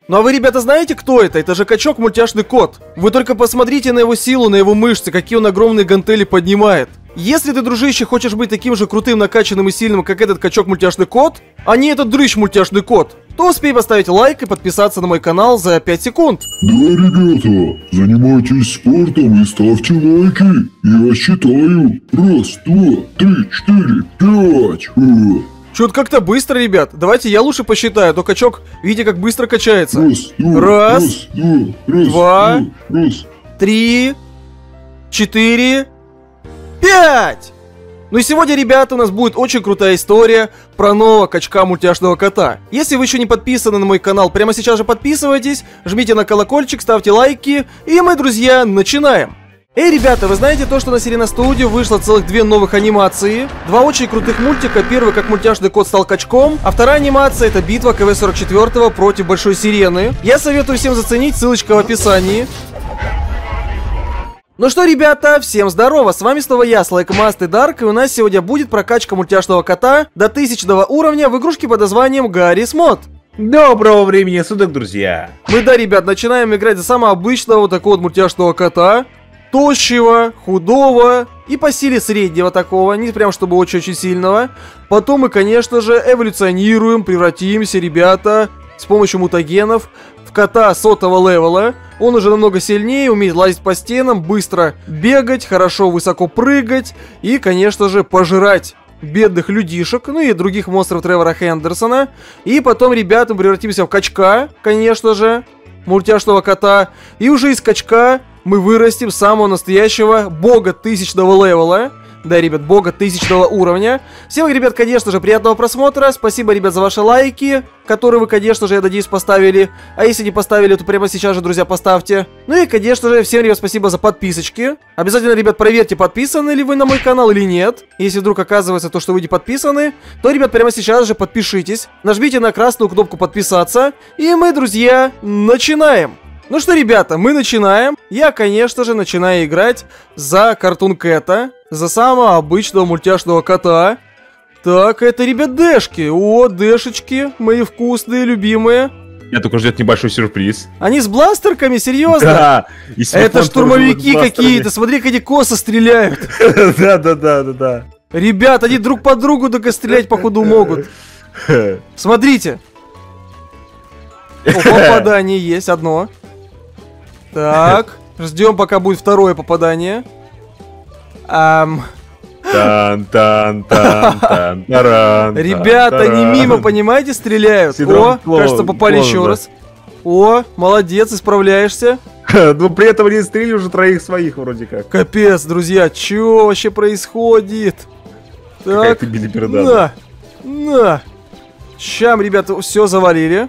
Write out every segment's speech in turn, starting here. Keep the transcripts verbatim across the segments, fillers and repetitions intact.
Ну а вы, ребята, знаете, кто это? Это же качок мультяшный кот. Вы только посмотрите на его силу, на его мышцы, какие он огромные гантели поднимает. Если ты, дружище, хочешь быть таким же крутым, накачанным и сильным, как этот качок мультяшный кот, а не этот дрыщ мультяшный кот, то успей поставить лайк и подписаться на мой канал за пять секунд. Да, ребята, занимайтесь спортом и ставьте лайки. Я считаю. Раз, два, три, четыре, пять. Чё-то как-то быстро, ребят. Давайте я лучше посчитаю, а то качок, видите, как быстро качается. Раз, два, раз, раз, два, раз, два, два, раз. три, четыре, пять! Ну и сегодня, ребята, у нас будет очень крутая история про нового качка мультяшного кота. Если вы еще не подписаны на мой канал, прямо сейчас же подписывайтесь, жмите на колокольчик, ставьте лайки, и мы, друзья, начинаем. Эй, ребята, вы знаете то, что на Sirena Studio вышло целых две новых анимации? Два очень крутых мультика. Первый, как мультяшный кот стал качком, а вторая анимация — это битва ка вэ сорок четыре против Большой Сирены. Я советую всем заценить, ссылочка в описании. Ну что, ребята, всем здорово, с вами снова я, Слайкмаст и Дарк, и у нас сегодня будет прокачка мультяшного кота до тысячного уровня в игрушке под названием Гаррис Мод. Доброго времени суток, друзья! Мы, да, ребят, начинаем играть за самого обычного вот такого вот мультяшного кота. Тощего, худого и по силе среднего такого, не прям чтобы очень-очень сильного. Потом мы, конечно же, эволюционируем, превратимся, ребята, с помощью мутагенов в кота сотого левела. Он уже намного сильнее, умеет лазить по стенам, быстро бегать, хорошо высоко прыгать и, конечно же, пожирать бедных людишек, ну и других монстров Тревора Хендерсона. И потом, ребята, мы превратимся в качка, конечно же, мультяшного кота. И уже из качка мы вырастим самого настоящего бога тысячного левела. Да, ребят, бога тысячного уровня. Всем, ребят, конечно же, приятного просмотра. Спасибо, ребят, за ваши лайки, которые вы, конечно же, я надеюсь, поставили. А если не поставили, то прямо сейчас же, друзья, поставьте. Ну и, конечно же, всем, ребят, спасибо за подписочки. Обязательно, ребят, проверьте, подписаны ли вы на мой канал или нет. Если вдруг оказывается то, что вы не подписаны, то, ребят, прямо сейчас же подпишитесь. Нажмите на красную кнопку подписаться. И мы, друзья, начинаем. Ну что, ребята, мы начинаем. Я, конечно же, начинаю играть за Картун Кэта, за самого обычного мультяшного кота. Так, это, ребят, дэшки. О, дэшечки, мои вкусные, любимые. Меня только ждет небольшой сюрприз. Они с бластерками, серьезно? Да. Это штурмовики какие-то, смотри, как они косо стреляют. Да, да, да, да, да. Ребят, они друг по другу только стрелять, походу, могут. Смотрите. О, попадание есть, одно. Так, ждем, пока будет второе попадание. Ам... Тан, тан, тан, тан, таран, Ребята, таран. они мимо, понимаете, стреляют. Синдром О, клоуна, кажется, попали клоуна, еще да. раз. О, молодец, исправляешься. Но при этом они стрелили уже троих своих вроде как. Капец, друзья, что вообще происходит? Так, Какая-то билиберда. на, на. Щам, ребята, все завалили.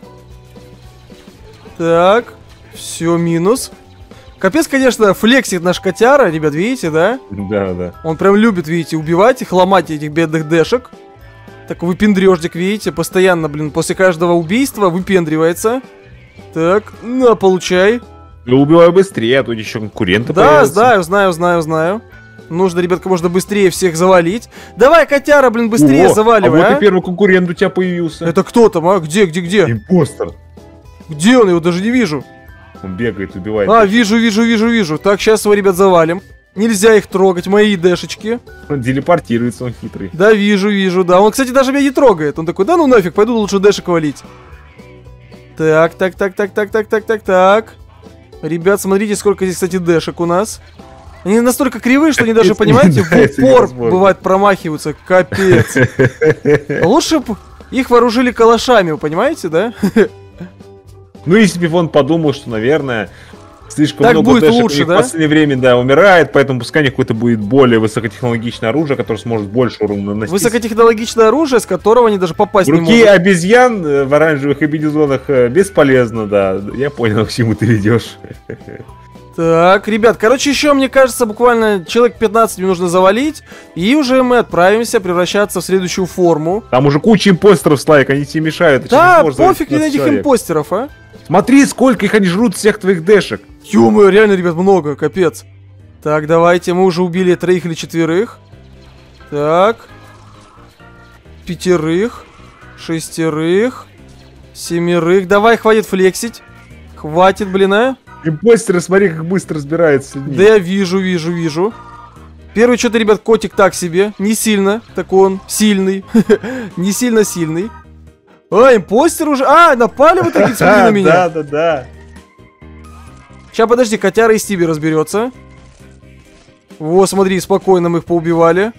Так, все минус. Капец, конечно, флексит наш котяра, ребят, видите, да? Да, да. Он прям любит, видите, убивать их, ломать этих бедных дэшек. Так, выпендреждик, видите, постоянно, блин, после каждого убийства выпендривается. Так, на, получай. Я убиваю быстрее, а то еще конкуренты Да, появятся. знаю, знаю, знаю, знаю. Нужно, ребят, как можно быстрее всех завалить. Давай, котяра, блин, быстрее О, заваливай, а вот а? и первый конкурент у тебя появился. Это кто там, а? Где, где, где? Импостер. Где он? Его даже не вижу. Он бегает, убивает. А, вижу, вижу, вижу, вижу. Так, сейчас его, ребят, завалим. Нельзя их трогать, мои дэшечки. Он телепортируется, он хитрый. Да, вижу, вижу, да. Он, кстати, даже меня не трогает. Он такой, да ну нафиг, пойду лучше дэшек валить. Так, так, так, так, так, так, так, так, так. Ребят, смотрите, сколько здесь, кстати, дэшек у нас. Они настолько кривые, что они даже, понимаете, в упор, бывает, промахиваются. Капец. Лучше бы их вооружили калашами, вы понимаете, да? Ну, если бы он подумал, что, наверное, слишком так много будет дэшек лучше, у них да? в последнее время, да, умирает, поэтому пускай какое-то будет более высокотехнологичное оружие, которое сможет больше урона наносить. Высокотехнологичное оружие, с которого они даже попасть не Руки могут. обезьян э, в оранжевых комбинезонах э, бесполезно, да. Я понял, к чему ты ведешь. Так, ребят, короче, еще, мне кажется, буквально человек пятнадцать мне нужно завалить, и уже мы отправимся превращаться в следующую форму. Там уже куча импостеров, Слайк, они тебе мешают. Да, пофиг ли на этих импостеров, а? Смотри, сколько их они жрут, всех твоих дэшек. Ё-моё, реально, ребят, много, капец. Так, давайте, мы уже убили троих или четверых. Так. Пятерых. Шестерых. Семерых. Давай, хватит флексить. Хватит, блин, а. Импостеры, смотри, как быстро разбираются с людьми. Да я вижу, вижу, вижу. Первый что-то, ребят, котик так себе. Не сильно, такой он сильный. Не сильно сильный. А, импостер уже. А, напали вот такие, смотри на меня. Да, да, да. Сейчас, подожди, котяра и Стиби разберется. Во, смотри, спокойно мы их поубивали.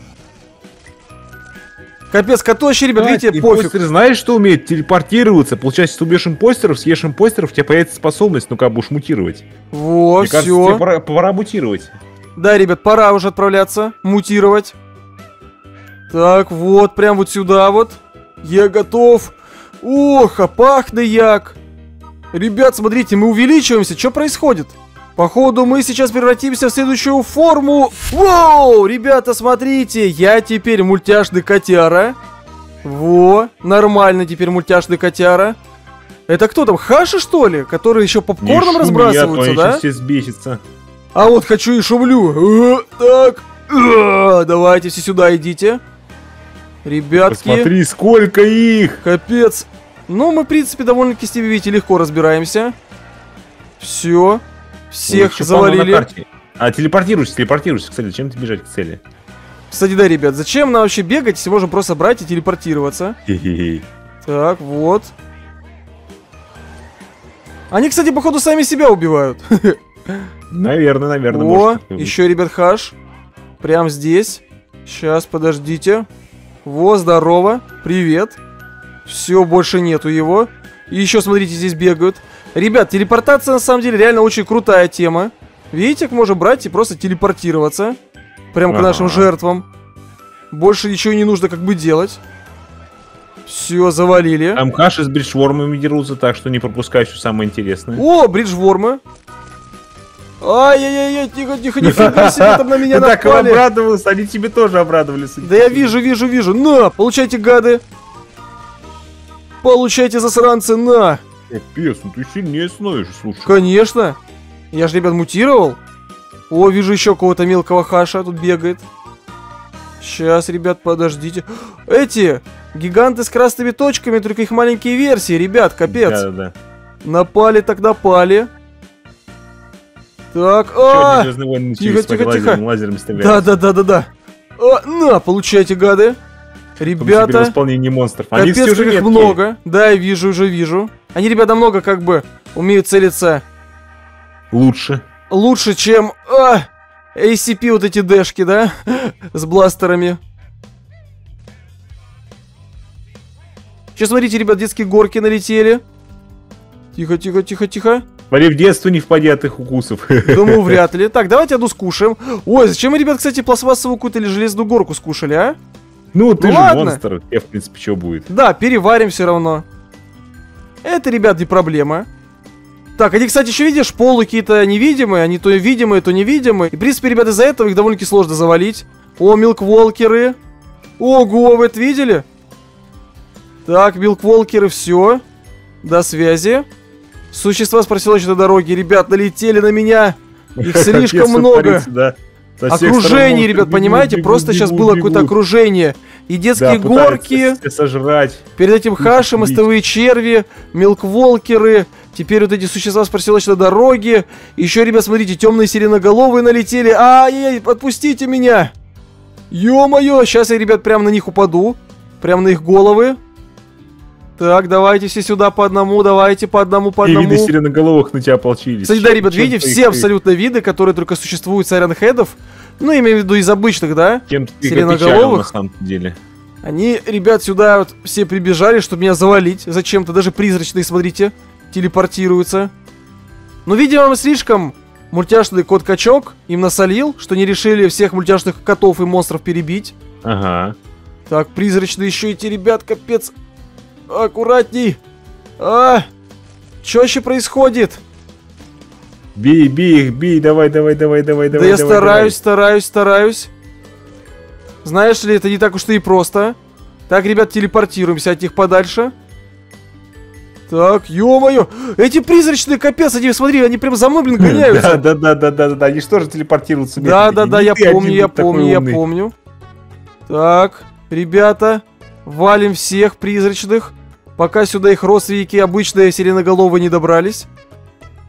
Капец, коту вообще, ребят, видите, пофиг. Импостеры знаешь, что умеет? Телепортироваться. Получается, если ты убьешь импостеров, съешь импостеров, у тебя появится способность, ну-ка, будешь мутировать. Во, Мне кажется, все. тебе пора, пора мутировать. Да, ребят, пора уже отправляться, мутировать. Так, вот, прям вот сюда вот. Я готов. Ох, а пахнет як. Ребят, смотрите, мы увеличиваемся. Что происходит? Походу, мы сейчас превратимся в следующую форму. Воу, ребята, смотрите. Я теперь мультяшный котяра. Во, нормально теперь мультяшный котяра. Это кто там, Хаши, что ли? Которые еще попкорном разбрасываются, да? Все сбесится. А вот хочу и шумлю. Э, так. Э, давайте все сюда идите. Ребятки. Посмотри, сколько их. Капец. Ну, мы, в принципе, довольно-таки с тебе, видите, легко разбираемся. Все. Всех Ой, завалили. А телепортируйся, телепортируйся к цели. Зачем ты бежать к цели? Кстати, да, ребят, зачем нам вообще бегать, если можем просто брать и телепортироваться? Хе-хе-хе. Так, вот. Они, кстати, походу, сами себя убивают. Наверное, наверное. О, еще, ребят, хаш. Прям здесь. Сейчас, подождите. Во, здорово. Привет. Все, больше нету его. И еще, смотрите, здесь бегают. Ребят, телепортация, на самом деле, реально очень крутая тема. Видите, как можно брать и просто телепортироваться. Прям к ага. нашим жертвам. Больше ничего не нужно как бы делать. Все, завалили. Там Хаши с бриджвормами дерутся, так что не пропускай, что самое интересное. О, бриджвормы. Ай-яй-яй, тихо, тихо, нифига себе, там на меня Ты так напали. обрадовался, они тебе тоже обрадовались. Да я вижу, вижу, вижу. На, получайте, гады. Получайте, засранцы, на. Капец, ну ты сильнее становишься, слушай. Конечно. Я же, ребят, мутировал. О, вижу еще кого-то мелкого хаша тут бегает. Сейчас, ребят, подождите. Эти гиганты с красными точками, только их маленькие версии, ребят, капец. Да-да-да. Напали так напали. Так, а, тихо, тихо, тихо. Лазером да-да-да-да-да. А, на, получайте, гады. Ребята, исполнение монстров. Капец, как их много. Да, я вижу, уже вижу. Они, ребята, много как бы умеют целиться. Лучше. Лучше, чем а, эй си пи вот эти дэшки, да? С бластерами. Сейчас, смотрите, ребят, детские горки налетели. Тихо, тихо, тихо, тихо. Смотри, в детство не впади от их укусов. Думаю, вряд ли. Так, давайте одну скушаем. Ой, зачем мы, ребят, кстати, пластмассовую какую-то или железную горку скушали, а? Ну, ты ну, же ладно. монстр. Я, в принципе, что будет? Да, переварим все равно. Это, ребят, не проблема. Так, они, кстати, еще видишь, полы какие-то невидимые. Они то видимые, то невидимые. И, в принципе, ребят, из-за этого их довольно-таки сложно завалить. О, милкволкеры. Ого, вы это видели? Так, милкволкеры, все. До связи. Существа с проселочной дороги. Ребят, налетели на меня. Их слишком много. Окружение, ребят, понимаете? Просто сейчас было какое-то окружение. И детские горки. Сожрать. Перед этим хаши, мостовые черви, милкволкеры. Теперь вот эти существа с проселочной дороги. Еще, ребят, смотрите, темные сиреноголовые налетели. Ай-яй, отпустите меня. Ё-моё, сейчас я, ребят, прям на них упаду. Прям на их головы. Так, давайте все сюда по одному, давайте по одному, по одному. И виды сиреноголовых на тебя ополчились. Кстати, да, ребят, видите, все абсолютно виды, которые только существуют с айронхедов. Ну, имею в виду из обычных, да? Сиреноголовых. На самом деле. Они, ребят, сюда вот все прибежали, чтобы меня завалить. Зачем-то, даже призрачные, смотрите, телепортируются. Но, видимо, слишком мультяшный кот-качок им насолил, что не решили всех мультяшных котов и монстров перебить. Ага. Так, призрачные еще эти, ребят, капец. Аккуратней. А, что вообще происходит? Бей, бей их, бей, давай, давай, давай, давай, да давай. я давай, стараюсь, давай. стараюсь, стараюсь. Знаешь ли, это не так уж и просто. Так, ребят, телепортируемся от них подальше. Так, ё-моё. Эти призрачные, капец, они, смотри, они прям за мной, блин, гоняются. Да, да, да, да, да, да, они же тоже телепортируются. Да, да, да, я помню, я помню, я помню. Так, ребята, валим всех призрачных. Пока сюда их родственники обычные сиреноголовые не добрались.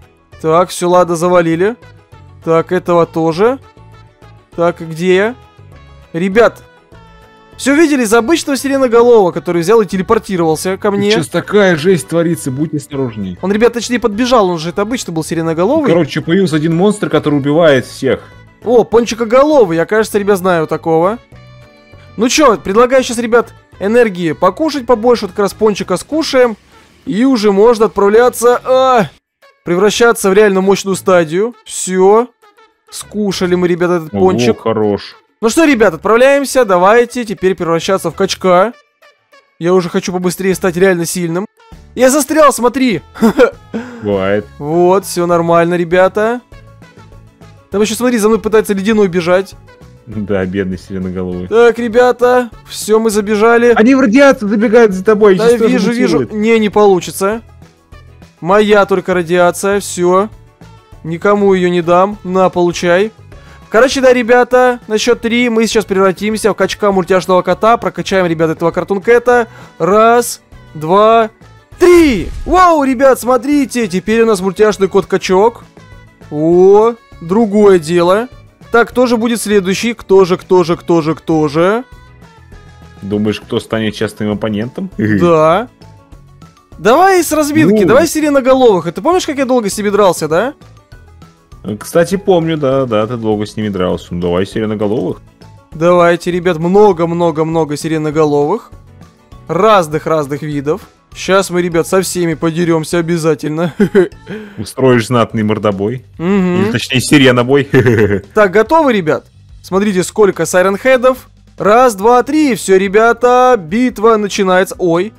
Так, все, ладно, завалили. Так, этого тоже. Так, где я? Ребят, все видели из обычного сиреноголового, который взял и телепортировался ко мне. Сейчас такая жесть творится, будьте осторожней. Он, ребят, точнее подбежал, он же это обычно был сиреноголовый. Короче, появился один монстр, который убивает всех. О, пончикоголовый, я, кажется, ребят, знаю такого. Ну чё, предлагаю сейчас, ребят, энергии покушать побольше, вот как раз пончика скушаем. И уже можно отправляться, а, превращаться в реально мощную стадию. Все, скушали мы, ребят, этот пончик. О, хорош. Ну что, ребят, отправляемся, давайте теперь превращаться в качка. Я уже хочу побыстрее стать реально сильным. Я застрял, смотри. Бывает. Вот, все нормально, ребята. Там еще, смотри, за мной пытается ледяной бежать. Да, бедный сиреноголовый. Так, ребята, все, мы забежали. Они в радиацию забегают за тобой. Да, вижу, вижу. Не, не получится. Моя только радиация, все. Никому ее не дам. На, получай. Короче, да, ребята, на счет три мы сейчас превратимся в качка мультяшного кота. Прокачаем, ребят, этого картун-кэта. Раз, два, три. Вау, ребят, смотрите. Теперь у нас мультяшный кот-качок. О, другое дело. Так, кто же будет следующий? Кто же, кто же, кто же, кто же? Думаешь, кто станет частым оппонентом? Да. Давай с разбивки, Ну. давай сиреноголовых. Ты помнишь, как я долго с ними дрался, да? Кстати, помню, да, да, ты долго с ними дрался. Ну, давай сиреноголовых. Давайте, ребят, много-много-много сиреноголовых. Разных-разных видов. Сейчас мы, ребят, со всеми подеремся обязательно. Устроишь знатный мордобой. Мгм. Или, точнее, сиренобой. Так, готовы, ребят? Смотрите, сколько сайренхедов. Раз, два, три. Все, ребята, битва начинается. Ой.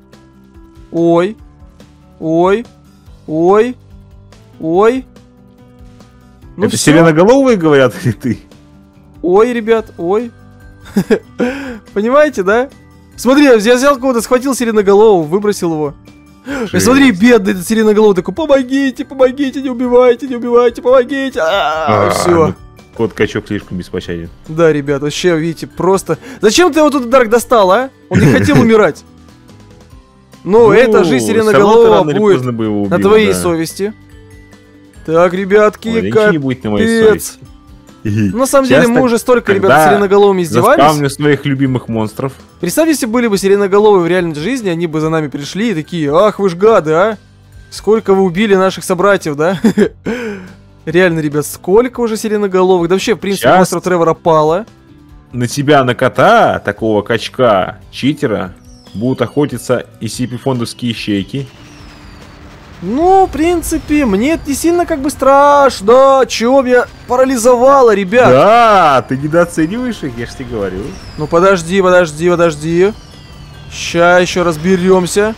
Ой. Ой. Ой. Ой. Ну Это всё. сиреноголовые говорят, или ты? Ой, ребят, ой. Понимаете, да? Смотри, я взял кого-то, схватил сиреноголового, выбросил его. И смотри, бедный этот сиреноголовый такой: помогите, помогите, не убивайте, не убивайте, помогите. А, Все. ну, Кот-качок слишком беспощаден. Да, ребят, вообще, видите, просто... Зачем ты его тут, Дарк, достал, а? Он не хотел умирать. Ну, это же сиреноголового будет на твоей совести. Так, ребятки, Ничего не будет на моей капец. совести. Ну, на самом деле, Сейчас мы так, уже столько, ребят, когда сиреноголовыми издевались. Заспавню своих любимых монстров. Представь, если были бы сиреноголовые в реальной жизни, они бы за нами пришли и такие: ах, вы ж гады, а? Сколько вы убили наших собратьев, да? Реально, ребят, сколько уже сиреноголовых? Да вообще, в принципе, Сейчас- монстров Тревора пало. На тебя, на кота, такого качка, читера, будут охотиться и сипифондовские щейки. Ну, в принципе, мне это не сильно как бы страшно. Чего меня парализовало, ребят? Да, ты недооцениваешь их, я ж тебе говорю. Ну, подожди, подожди, подожди. Ща еще разберемся.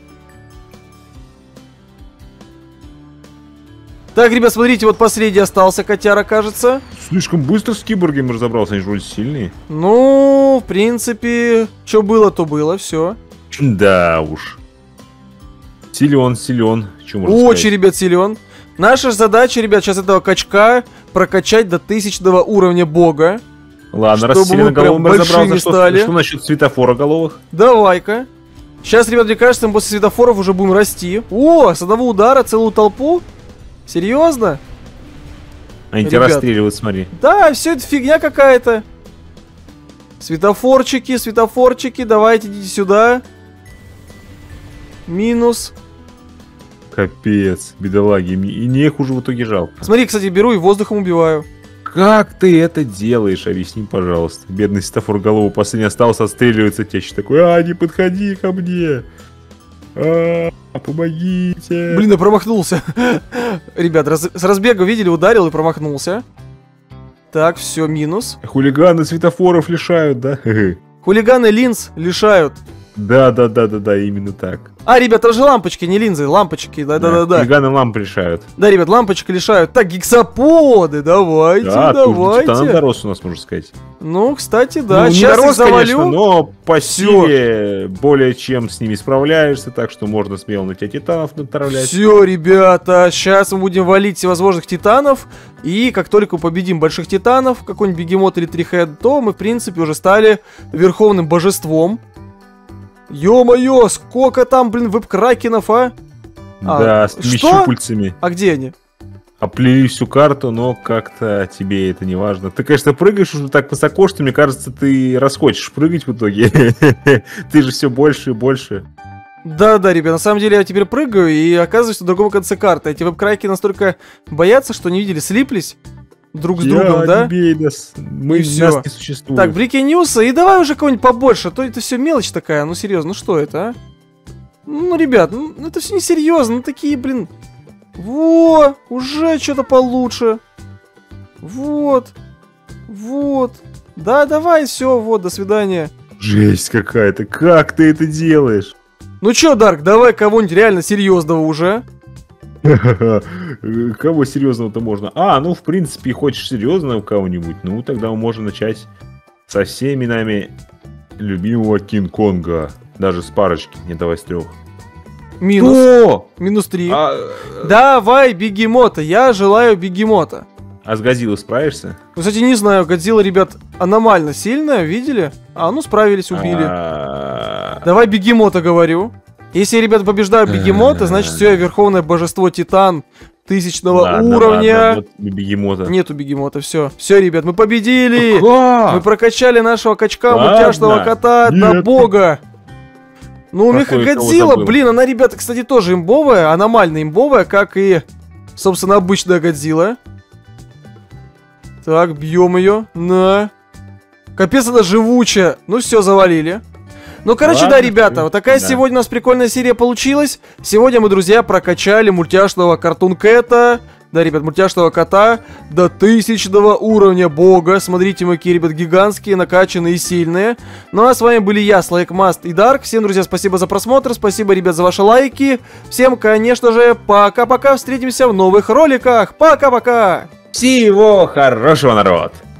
Так, ребят, смотрите, вот последний остался котяра, кажется. Слишком быстро с киборгами разобрался, они же вроде сильные. Ну, в принципе, что было, то было, все. Да уж. Силен, силен. Чё можно Очень, сказать? ребят, силен. Наша задача, ребят, сейчас этого качка прокачать до тысячного уровня бога. Ладно, раз чтобы мы сиреноголовым прям разобрался, большими что, стали. что насчет светофора головых? Давай-ка. Сейчас, ребят, мне кажется, мы после светофоров уже будем расти. О, с одного удара целую толпу? Серьезно? Они тебя Ребят. расстреливают, смотри. Да, все это фигня какая-то. Светофорчики, светофорчики, давайте идите сюда. Минус. Капец, бедолаги. И не их уже в итоге жалко. Смотри, кстати, беру и воздухом убиваю. Как ты это делаешь? Объясни, пожалуйста. Бедный светофор голову последний остался, отстреливается течь. Такой: а, не подходи ко мне. А, помогите. Блин, я промахнулся. Ребят, раз- с разбега видели, ударил и промахнулся. Так, все, минус. Хулиганы светофоров лишают, да? Хулиганы линз лишают. Да, да, да, да, да, именно так. А, ребят, это же лампочки, не линзы, лампочки, да-да-да-да. Хулиганы ламп лишают. Да, ребят, лампочки лишают. Так, гексаподы, давайте, Да, ты уже титаном давайте. дорос у нас, можно сказать. Ну, кстати, да, Ну, не сейчас их дорос, завалю. конечно, но по силе более чем с ними справляешься, так что можно смело на тебя титанов натравлять. Все, ребята, сейчас мы будем валить всевозможных титанов. И как только мы победим больших титанов, какой-нибудь бегемот или трихед, то мы, в принципе, уже стали верховным божеством. Ё-моё, сколько там, блин, веб-кракенов, а? А, Да, с этими что? щупальцами. А где они? оплели всю карту, но как-то тебе это не важно. Ты, конечно, прыгаешь уже так высоко, что, мне кажется, ты расхочешь прыгать в итоге. Ты же все больше и больше. Да-да, ребят, на самом деле я теперь прыгаю и оказываюсь на другом конце карты. Эти веб-крайки настолько боятся, что не видели, слиплись друг с другом, да? Бей нас. Мы, И всё. нас не существует. Так, Брики Ньюса, и давай уже кого-нибудь побольше, а то это все мелочь такая, ну серьезно, ну что это, а? Ну, ребят, ну это все несерьезно, ну такие, блин... Во, уже что-то получше. Вот. Вот. Да, давай, все, вот, до свидания. Жесть какая-то, как ты это делаешь? Ну чё, Дарк, давай кого-нибудь реально серьезного уже. Кого серьезного-то можно? А, ну, в принципе, хочешь серьезного кого-нибудь, ну, тогда мы можем начать со всеми нами любимого Кинг-Конга. Даже с парочки, не давай с трех. Минус. О! Минус три. А, Давай бегемота, я желаю бегемота. а с Годзиллой справишься? Кстати, не знаю, Годзилла, ребят, аномально сильная, видели? А, ну справились, убили. А, Давай бегемота, говорю. Если я, ребят, побеждаю бегемота, значит, все, я верховное божество Титан тысячного ладно, уровня. ладно, вот бегемота. Нету бегемота, все. Все, ребят, мы победили. Как? Мы прокачали нашего качка, Ладно. мультяшного кота до Нет. бога. Ну, у Какой, кого Мехагодзилла, забыл? блин, она, ребята, кстати, тоже имбовая, аномально имбовая, как и, собственно, обычная Годзилла. Так, бьем ее. На. Капец, она живучая. Ну все, завалили. Ну, короче, Ладно, да, ребята, всё. вот такая Да. сегодня у нас прикольная серия получилась. Сегодня мы, друзья, прокачали мультяшного Картун Кэта. Да, ребят, мультяшного кота до тысячного уровня бога. Смотрите, мы какие, ребят, гигантские, накачанные и сильные. Ну, а с вами были я, Слайкмаст и Дарк. Всем, друзья, спасибо за просмотр, спасибо, ребят, за ваши лайки. Всем, конечно же, пока-пока, встретимся в новых роликах. Пока-пока! Всего хорошего, народ!